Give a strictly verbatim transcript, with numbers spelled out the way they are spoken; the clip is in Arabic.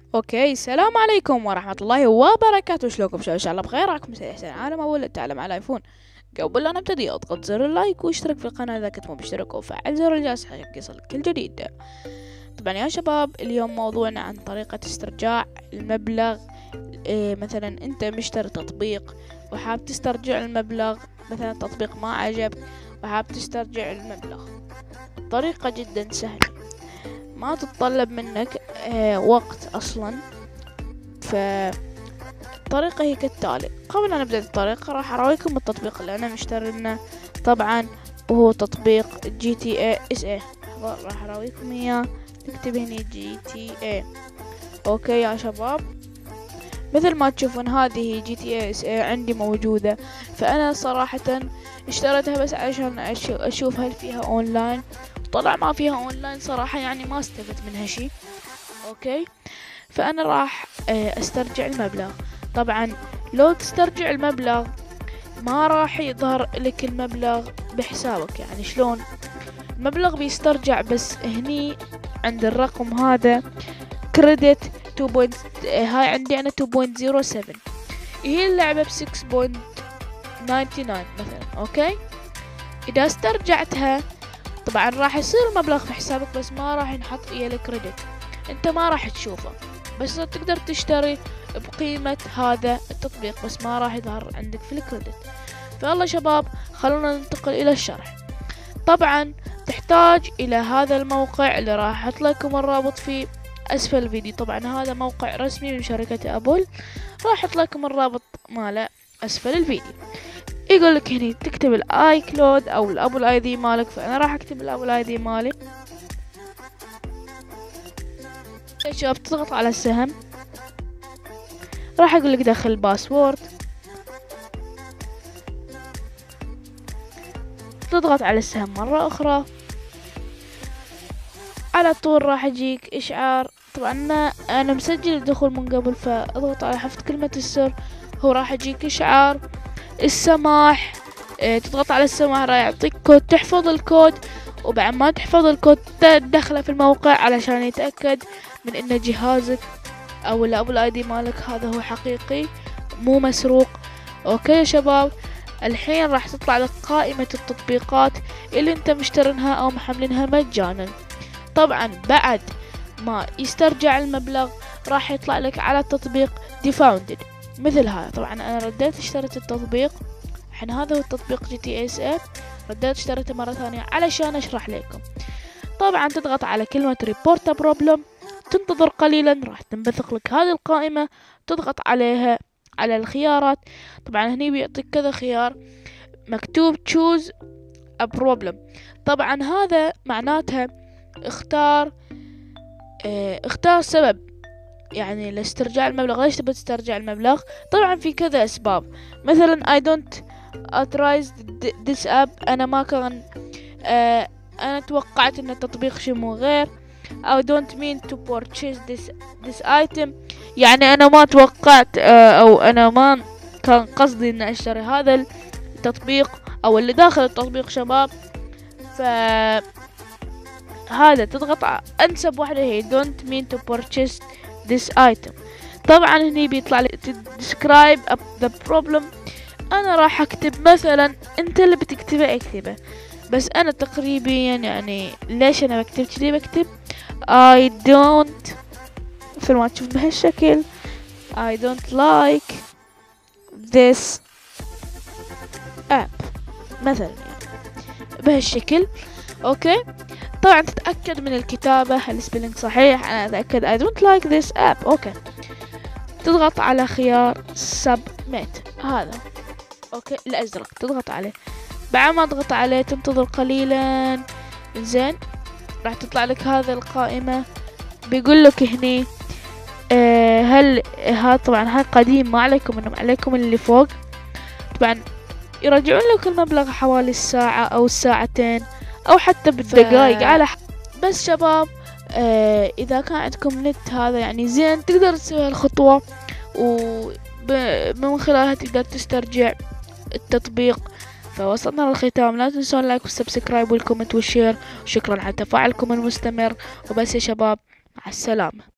اوكي، السلام عليكم ورحمة الله وبركاته. شلونكم شباب؟ ان شاء الله بخير. راكم سعيد احسن عالم اول تعلم على ايفون. قبل لا نبتدي اضغط زر اللايك واشترك في القناة اذا كنت مو مشترك، وفعل زر الجرس حتى يصلك كل جديد. طبعا يا شباب، اليوم موضوعنا عن طريقة استرجاع المبلغ. إيه مثلا انت مشتري تطبيق وحاب تسترجع المبلغ، مثلا تطبيق ما عجبك وحاب تسترجع المبلغ. الطريقة جدا سهلة، ما تتطلب منك آه وقت اصلا. فالطريقة هي كالتالي. قبل ان نبدأ الطريقة راح اراويكم التطبيق اللي انا مشترينه، طبعا وهو تطبيق جي تي اي اس اي. راح اراويكم اياه. نكتب هنا جي تي اي. اوكي يا شباب، مثل ما تشوفون هذه جي تي اي اس اي عندي موجودة. فانا صراحة اشتريتها بس عشان اشوف هل فيها اونلاين. طلع ما فيها اونلاين صراحة، يعني ما استفدت منها شي. اوكي، فانا راح استرجع المبلغ. طبعا لو تسترجع المبلغ ما راح يظهر لك المبلغ بحسابك. يعني شلون المبلغ بيسترجع؟ بس هني عند الرقم هذا كريدت اثنين. هاي عندي انا اثنين فاصلة صفر سبعة، هي اللعبة ب ستة فاصلة تسعة وتسعين مثلا. اوكي، اذا استرجعتها طبعا راح يصير المبلغ في حسابك، بس ما راح ينحط اياه الكريدت، انت ما راح تشوفه. بس تقدر تشتري بقيمة هذا التطبيق، بس ما راح يظهر عندك في الكريدت. فيلا شباب، خلونا ننتقل الى الشرح. طبعا تحتاج الى هذا الموقع اللي راح احط لكم الرابط في اسفل الفيديو. طبعا هذا موقع رسمي من شركة ابل، راح احط لكم الرابط ماله اسفل الفيديو. يقول لك هنا تكتب الاي كلود او الابل اي دي مالك، فانا راح اكتب الابل اي دي مالي. شباب تضغط على السهم، راح اقول لك دخل الباسورد، تضغط على السهم مرة اخرى. على طول راح يجيك اشعار. طبعا انا انا مسجل الدخول من قبل، فاضغط على حفظ كلمة السر. هو راح يجيك اشعار السماح. اه تضغط على السماح، راح يعطيك كود، تحفظ الكود. وبعد ما تحفظ الكود تدخله في الموقع علشان يتأكد من ان جهازك او الابل اي دي مالك هذا هو حقيقي مو مسروق. اوكي يا شباب، الحين راح تطلع لك قائمة التطبيقات اللي انت مشترينها او محملينها مجانا. طبعا بعد ما يسترجع المبلغ راح يطلع لك على التطبيق ديفاوندد مثل هذا. طبعا انا رديت اشتريت التطبيق، الحين هذا هو التطبيق جي تي اس اف. رديت اشتريته مرة ثانية علشان اشرح لكم. طبعا تضغط على كلمة ريبورت بروبلم، تنتظر قليلا، راح تنبثق لك هذه القائمة، تضغط عليها على الخيارات. طبعا هني بيعطيك كذا خيار مكتوب تشوز ا بروبلم. طبعا هذا معناتها اختار اه اختار سبب، يعني لاسترجاع المبلغ. ليش تبي تسترجع المبلغ؟ طبعا في كذا اسباب، مثلا I don't authorize this app. انا ما كان اه انا توقعت ان التطبيق شي مو غير. I don't mean to purchase this this item، يعني انا ما توقعت اه او انا ما كان قصدي ان اشتري هذا التطبيق او اللي داخل التطبيق شباب. ف هذا تضغط على انسب واحدة هي don't mean to purchase this item. طبعا هني بيطلع لي describe the problem. انا راح اكتب مثلا، انت اللي بتكتبه اكتبه، بس انا تقريبا يعني ليش انا بكتب كذي؟ بكتب I don't، مثل ما تشوف بهالشكل I don't like this app مثلا، يعني بهالشكل. اوكي، طبعا تتأكد من الكتابة هل السبيلنج صحيح. انا اتأكد I don't like this app. اوكي، تضغط على خيار submit هذا، اوكي الازرق، تضغط عليه. بعد ما تضغط عليه تنتظر قليلا. زين، راح تطلع لك هذا القائمة. بيقول لك هني آه هل ها طبعا هاي قديم ما عليكم، انهم عليكم اللي فوق. طبعا يرجعون لك المبلغ حوالي الساعة او الساعتين او حتى بالدقائق ف... على ح... بس شباب آه اذا كان عندكم نت هذا يعني زين، تقدر تسوي الخطوة ومن خلالها تقدر تسترجع التطبيق. فوصلنا للختام، لا تنسون اللايك والسبسكرايب والكومنت والشير، وشكرا على تفاعلكم المستمر. وبس يا شباب، مع السلامة.